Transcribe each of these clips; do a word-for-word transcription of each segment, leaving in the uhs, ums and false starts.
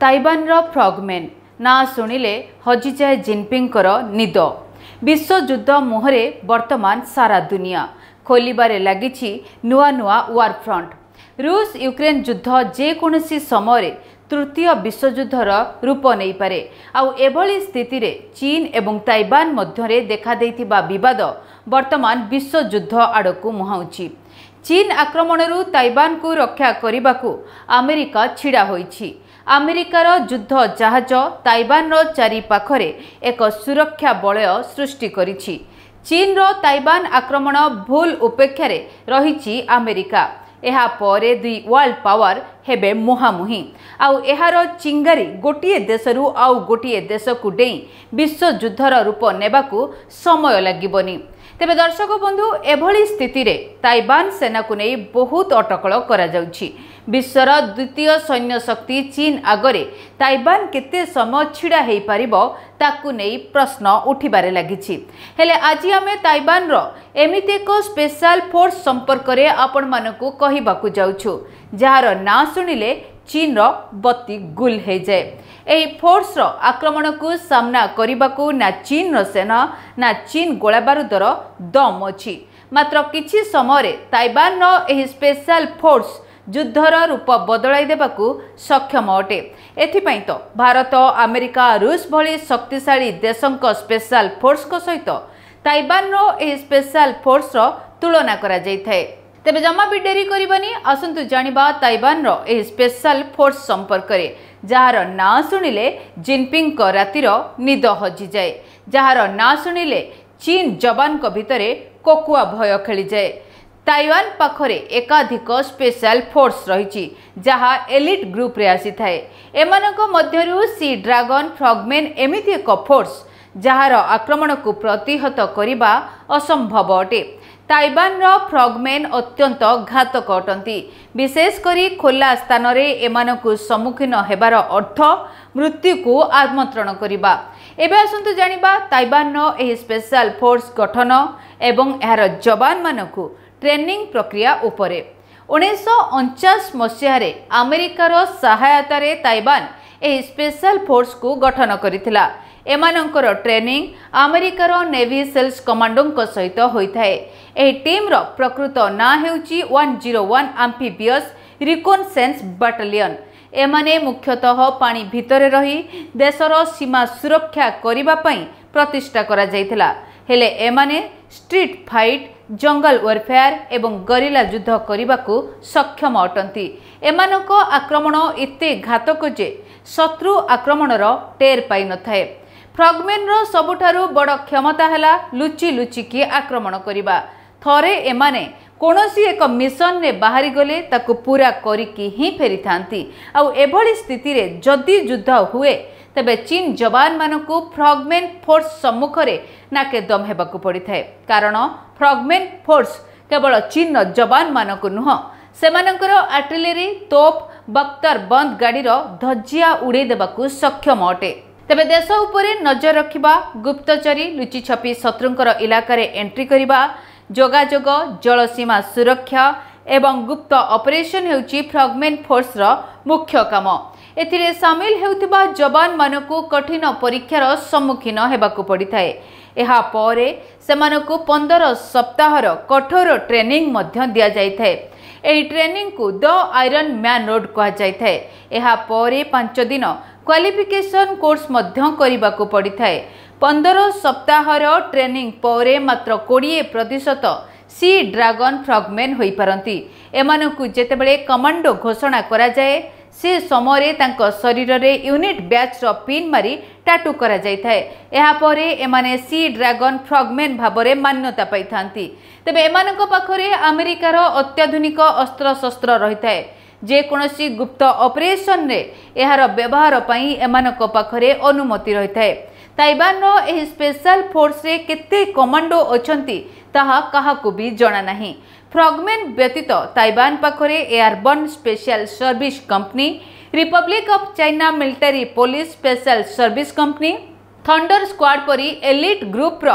Taiwan रो फ्रॉगमैन ना शुणिले हजिजाए Jinping निद। विश्वयुद्ध मुहरे वर्तमान सारा दुनिया खोलिबारे लागिछि नुआ नुआ वार फ्रंट। रूस यूक्रेन युद्ध जेकोसी समय तृतीय विश्वयुद्धर रूप नहीं पारे। आउ एभली स्थिति रे चीन एवं ताइवान मध्यरे देखा देइथिबा विवाद वर्तमान विश्वयुद्ध आड़कू मुहाउछि। चीन आक्रमणरू ताइवान को रक्षा करने अमेरिका छिड़ा होइछि। अमेरिकार युद्ध जहाज ताइवान रो चारि पाखरे एक सुरक्षा वलय सृष्टि करिछि। चीन रो ताइवान आक्रमण भूल उपेक्षा रे रहिछि अमेरिका। एहा परे दुई वर्ल्ड पावर हेबे मुहामुही। आउ एहार चिंगारी गोटिए देशरू आउ गोटिए देश को डेई विश्वयुद्धर रूप नेबाकू समय लागिबनी। तेबे दर्शक बंधु एभली स्थिति रे ताइवान सेना को नहीं बहुत अटकल करा जाउछि। विश्वर द्वितीय सैन्य शक्ति चीन आगरे ताइवान केते समय छिड़ा हेई पारिबो ताकू नहीं प्रश्न उठिबारे लागिछि। हेले आज आमे ताइवान रो एमिते एक स्पेशल फोर्स संपर्क रे आपण मानकू कहिबाकू जाउछु जहार ना सुनिले चीन रो बत्ती गुल हे जाए। एही फोर्स रो आक्रमण को सामना करिबाकू ना चीन रो सेना ना चीन गोला बारूदर दम अछि। मात्र किछि समय रे ताइवान रो एही स्पेशल फोर्स युद्धर रूप बदलाई देबाकू सक्षम अटे। एथिपई तो भारत अमेरिका रूस भली शक्तिशाली देशों स्पेशल फोर्स को सहित ताइवान रो एही स्पेशल फोर्स रो तुलना करा जाय थाए। तेबे जमा भी डेरी करबानी आसंतु जानिबा ताइवान रो एही स्पेशल फोर्स संपर्क रे जहार ना सुनिले जिनपिंग को रातिर निद हजि जाए। जहार ना सुनिले चीन जवान को भितरे कोकुआ भय खेली जाए। ताइवान पाखरे एकाधिक स्पेशल फोर्स रही जहा एलिट ग्रुप रे आसी थाए। एमानक मध्यरु सी ड्रैगन फ्रॉगमैन एमिति एक फोर्स जहार आक्रमण को प्रतिहत करिबा असंभव अटे। ताइवान रो फ्रॉगमैन अत्यंत घातक अटंती। विशेष करी खोला स्थान रे एमानकु सम्मुखीन हेबार अर्थ मृत्यु को आमंत्रण करिबा। एबे आसंतु जानिबा ताइवान रो एही स्पेशल फोर्स गठन एवं एहार जवान मानकु ट्रेनिंग प्रक्रिया उपरे। उन्नीस अनचास मसीह अमेरिकार सहायतार ताइवान एही स्पेशल फोर्स को गठन करिथिला। एमानंकर ट्रेनिंग अमेरिकार नेवी सेल्स कमांडों सहित होइथाए। एही टीम रो प्रकृत ना हेउची एक सौ एक एम्फीबियस रिकॉन्सेंस बटालियन। एमाने मुख्यतः पानी भितरे रही देशर सीमा सुरक्षा करिबा पई प्रतिष्ठा करा जायथिला। हेले एमाने स्ट्रीट फाइट जंगल वारफेयर एवं गरिला युद्ध करने को सक्षम अटंती। एमानक आक्रमण एते घातक जे शत्रु आक्रमणर टेर पाई न थाए। फ्रॉगमैन रो सबुठारु बड़ क्षमता हैला लुचि लुचिकी आक्रमण करिबा। थरे एमाने कोनोसी एक मिशन ने बाहरी गले ताकू पूरा करिकी ही फेरी थांती। आउ एभली स्थिति रे जदि युद्ध हुए तेबे चीन जवान मानकू फ्रॉगमैन फोर्स सम्मुखरे नाके दम हेबाकू पड़ी थाए। कारण फ्रॉगमैन फोर्स केवल चीन जवान मानकू नुह सेमानकर आर्टिलरी तोप बख्तर बंद गाड़ीर धज्जिया उड़े देबाकू सक्षम अटे। तेबे देश उपरे नजर रखिबा गुप्तचरी लुचि छपी शत्रुंकर इलाका रे एंट्री करिबा जोगाजोग जलसीमा सुरक्षा एवं गुप्त ऑपरेशन हेउची फ्रॉगमैन फोर्स रो मुख्य काम। एथिरे सामिल हेउथिबा जवान मानकू कठिन परीक्षार सम्मुखीन हेबाकू पड़ी थाए। एहा परे सेमानकू पंद्रह सप्ताहर कठोर ट्रेनिंग मध्य दिया जाय थाए। एही ट्रेनिंग को द आयरन मैन रोड कहा जाय थाए। एहा परे पांच दिन क्वालिफिकेशन कोर्स मध्य करिबाकू पड़ी थाए। पंद्रह सप्ताहर ट्रेनिंग परे मात्र बीस प्रतिशत सी ड्रैगन फ्रॉगमैन होई पारंती। एमानकू जेतेबेले कमांडो घोषणा करा जाए से समय तांको शरीर रे यूनिट बैच रो पिन मारी टाटू करा जाय थाए। एहा परे एमाने सी ड्रैगन फ्रॉगमैन भाबरे मान्यता पाई थांती। तबे एमानक पाखरे अमेरिकार अत्याधुनिक अस्त्र शस्त्र रही थाए। जे कोनोसी गुप्त ऑपरेशन रे एहार व्यवहार पई एमानक पाखरे अनुमति रही थाए। ताइवान रो एही स्पेशल फोर्स रे केते कमांडो अछंती ताहा काहाकू भी जणा नाही। फ्रॉगमैन व्यतीत ताइवान पाखरे airborne special service company, republic of China military police special service company, thunder squad परी एलिट ग्रुप रो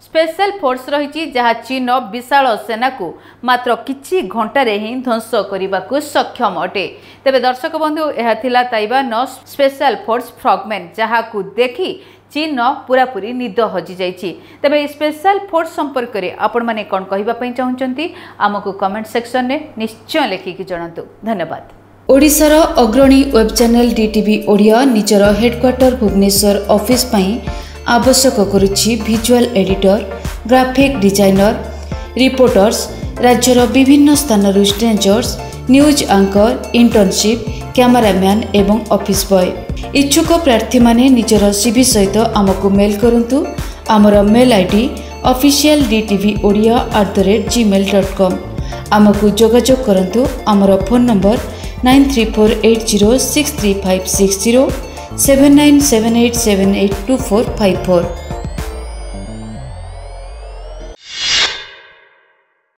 स्पेशल फोर्स रही जहाँ चीन विशाल सेना को मात्र किछि घंटारे ही ध्वंस करने को सक्षम अटे। तेबे दर्शक बंधु यह थिला ताइवान स्पेशल फोर्स फ्रॉगमेन जहाँ को देखी चीन पूरा पूरी निद हजि जाइछि। तेबे स्पेशल फोर्स संपर्क में आपण माने कोन कहिबा पई चाहुचंती आमको कमेंट सेक्शन में निश्चय लिखिकी जणातु। धन्यवाद। ओडिशार अग्रणी वेब चैनल डीटीवी ओडिया निजर हेडक्वार्टर भुवनेश्वर ऑफिस पई आवश्यक करुछि visual editor, graphic designer, reporters, राज्यर विभिन्न स्थानरू stringers, news anchor, internship, cameraman एवं ऑफिस बॉय। इच्छुक प्रार्थी माने निजर सीवी सहित आमको मेल करंतु। आमर mail ID official DTV Odia at the rate Gmail dot com. आमको जोगाजोग करंतु। आमर phone number nine three four eight zero six three five six zero seven nine seven eight seven eight two four five four.